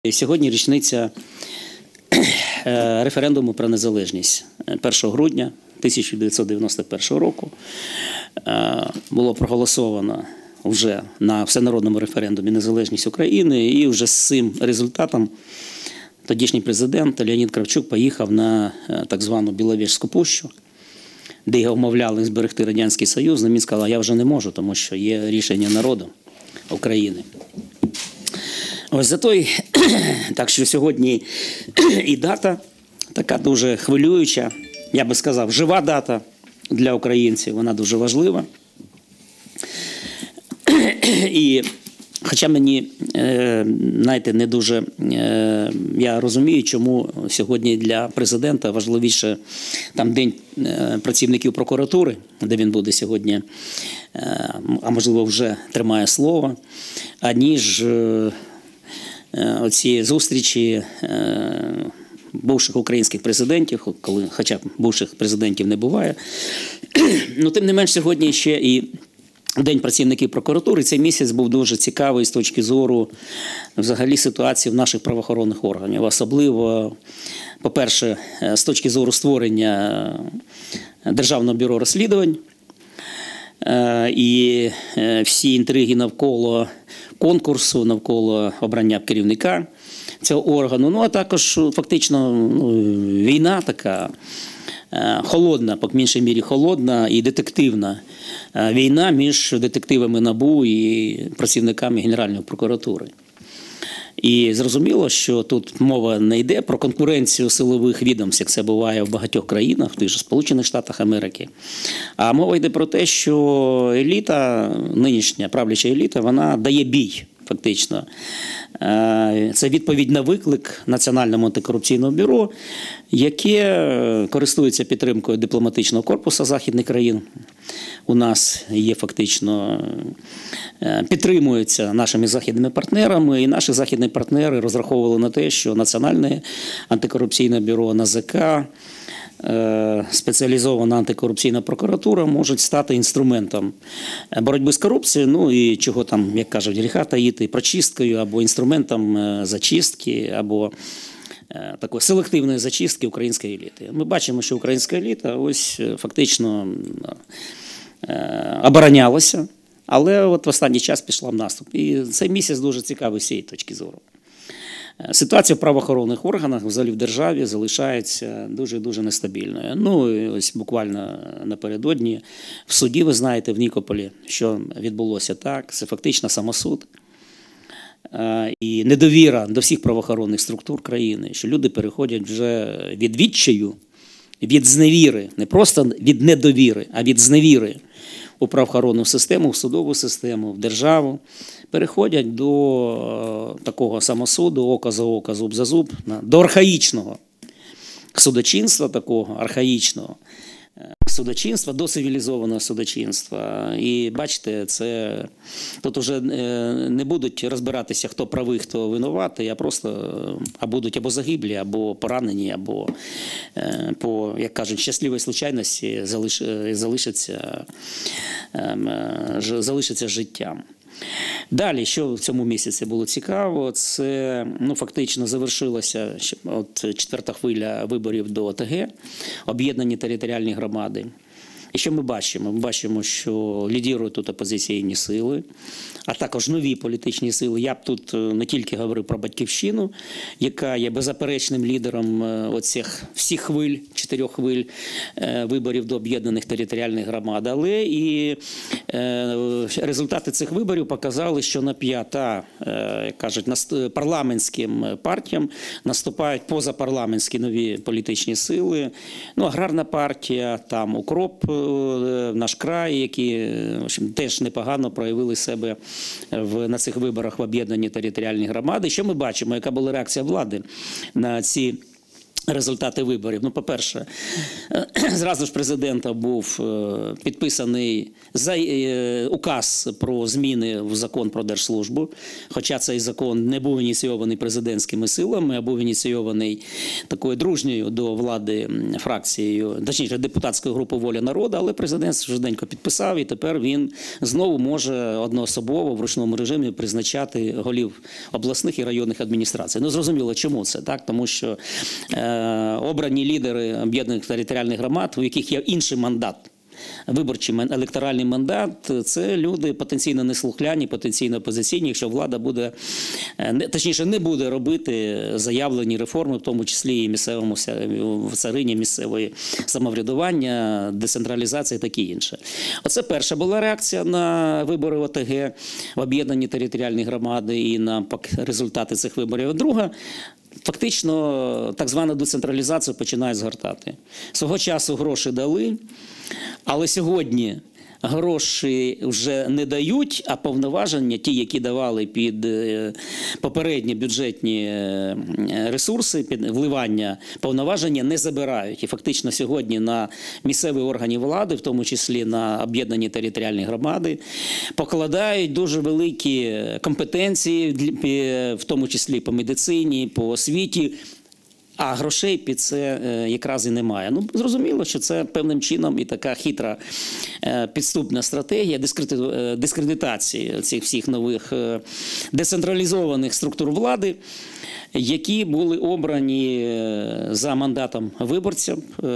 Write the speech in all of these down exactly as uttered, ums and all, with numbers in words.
Сьогодні річниця референдуму про незалежність. першого грудня тисяча дев'ятсот дев'яносто першого року було проголосовано вже на всенародному референдумі незалежність України, і вже з цим результатом тодішній президент Леонід Кравчук поїхав на так звану Біловежську пущу, де його вмовляли зберегти Радянський Союз. Він сказав, я вже не можу, тому що є рішення народу України. Ось за той, так що сьогодні і дата така дуже хвилююча, я би сказав, жива дата для українців, вона дуже важлива. І хоча мені, знаєте, не дуже, я розумію, чому сьогодні для президента важливіше там День працівників прокуратури, де він буде сьогодні, а можливо вже тримає слово, аніж оці зустрічі бувших українських президентів, коли, хоча бувших президентів не буває. Ну, тим не менш, сьогодні ще і День працівників прокуратури. Цей місяць був дуже цікавий з точки зору взагалі ситуації в наших правоохоронних органів. Особливо, по-перше, з точки зору створення Державного бюро розслідувань і всі інтриги навколо конкурсу, навколо обрання керівника цього органу. Ну, а також фактично ну, війна така холодна, по меншій мірі холодна і детективна війна між детективами НАБУ і працівниками Генеральної прокуратури. І зрозуміло, що тут мова не йде про конкуренцію силових відомств, як це буває в багатьох країнах, в тих же Сполучених Штатах Америки. А мова йде про те, що еліта, нинішня правляча еліта, вона дає бій, фактично. Це відповідь на виклик Національного антикорупційного бюро, яке користується підтримкою дипломатичного корпусу західних країн. У нас є фактично, підтримується нашими західними партнерами, і наші західні партнери розраховували на те, що Національне антикорупційне бюро, НАЗК, спеціалізована антикорупційна прокуратура можуть стати інструментом боротьби з корупцією, ну і чого там, як кажуть, гріха таїти, прочисткою або інструментом зачистки, або такої селективної зачистки української еліти. Ми бачимо, що українська еліта ось фактично оборонялася, але от в останній час пішла в наступ. І цей місяць дуже цікавий з цієї точки зору. Ситуація в правоохоронних органах, взагалі в державі, залишається дуже-дуже нестабільною. Ну, і ось буквально напередодні в суді, ви знаєте, в Нікополі, що відбулося так, це фактично самосуд. І недовіра до всіх правоохоронних структур країни, що люди переходять вже від відчаю, від зневіри, не просто від недовіри, а від зневіри у правоохоронну систему, в судову систему, в державу, переходять до такого самосуду, око за око, зуб за зуб, до архаїчного судочинства, такого архаїчного судочинства, до цивілізованого судочинства. І бачите, це тут вже не будуть розбиратися, хто правий, хто винуватий, а просто а будуть або загиблі, або поранені, або по, як кажуть, щасливій случайності залиш, залишаться, залишаться життям. Далі, що в цьому місяці було цікаво, це ну, фактично завершилася от, четверта хвиля виборів до ОТГ, об'єднані територіальні громади. І що ми бачимо? Ми бачимо, що лідірують тут опозиційні сили, а також нові політичні сили. Я б тут не тільки говорив про «Батьківщину», яка є беззаперечним лідером оцих всіх хвиль, чотирьох хвиль виборів до об'єднаних територіальних громад, але і результати цих виборів показали, що на п'ята, як кажуть, парламентським партіям наступають позапарламентські нові політичні сили. Ну, аграрна партія, там «Укроп», «Наш край», які в общем, теж непогано проявили себе в, на цих виборах в об'єднані територіальні громади. Що ми бачимо, яка була реакція влади на ці результати виборів. Ну, по-перше, зразу ж президента був підписаний указ про зміни в закон про держслужбу, хоча цей закон не був ініційований президентськими силами, а був ініційований такою дружньою до влади фракцією, точніше, депутатською групою «Воля народу», але президент швиденько підписав, і тепер він знову може одноособово в ручному режимі призначати голів обласних і районних адміністрацій. Ну, зрозуміло, чому це, так? Тому що обрані лідери об'єднаних територіальних громад, у яких є інший мандат, виборчий електоральний мандат, це люди потенційно неслухляні, потенційно опозиційні, якщо влада буде, точніше, не буде робити заявлені реформи, в тому числі і місцевому в царині місцевої самоврядування, децентралізації і таке інше. Оце перша була реакція на вибори ОТГ в об'єднані територіальні громади і на результати цих виборів. Друга, фактично, так звану децентралізацію починають згортати. Свого часу гроші дали, але сьогодні гроші вже не дають, а повноваження, ті, які давали під попередні бюджетні ресурси, під вливання, повноваження не забирають. І фактично сьогодні на місцеві органи влади, в тому числі на об'єднані територіальні громади, покладають дуже великі компетенції, в тому числі по медицині, по освіті, а грошей під це якраз і немає. Ну, зрозуміло, що це певним чином і така хитра підступна стратегія дискредитації цих всіх нових децентралізованих структур влади, які були обрані за мандатом виборців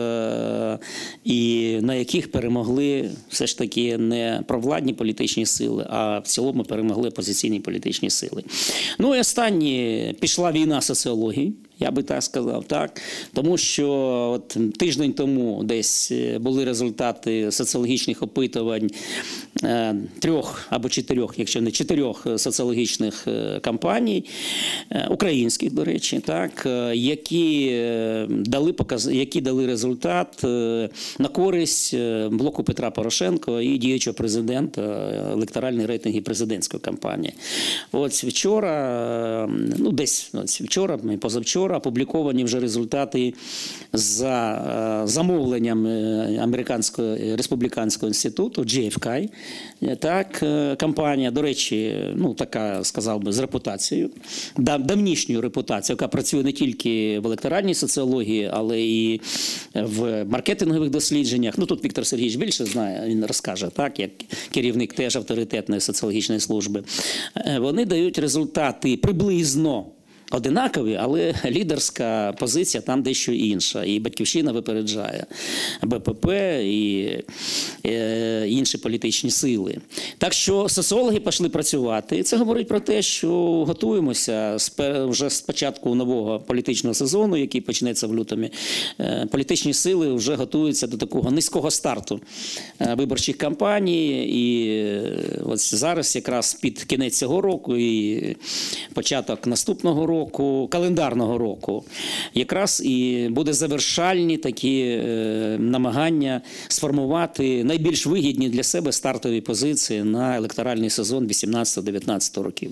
і на яких перемогли все ж таки не провладні політичні сили, а в цілому перемогли опозиційні політичні сили. Ну і останнє, пішла війна соціології. Я би так сказав, так. Тому що от тиждень тому десь були результати соціологічних опитувань е, трьох або чотирьох, якщо не чотирьох соціологічних кампаній, е, українських, до речі, так, які дали, показ, які дали результат е, на користь блоку Петра Порошенка і діючого президента, електоральні рейтинги президентської кампанії. От вчора, ну десь ось вчора, позавчора, опубліковані вже результати за замовленням Американського республіканського інституту джей еф кей. Так, кампанія, до речі, ну така, сказав би, з репутацією, давнішньою репутацією, яка працює не тільки в електоральній соціології, але і в маркетингових дослідженнях. Ну тут Віктор Сергійович більше знає, він розкаже, так, як керівник теж авторитетної соціологічної служби. Вони дають результати приблизно одинакові, але лідерська позиція там дещо інша. І «Батьківщина» випереджає Бе Пе Пе і е, інші політичні сили. Так що соціологи пішли працювати. І це говорить про те, що готуємося вже з початку нового політичного сезону, який почнеться в лютому. Е, політичні сили вже готуються до такого низького старту е, виборчих кампаній. І е, ось зараз якраз під кінець цього року і початок наступного року, року, календарного року, якраз і буде завершальні такі е, намагання сформувати найбільш вигідні для себе стартові позиції на електоральний сезон вісімнадцятого дев'ятнадцятого років.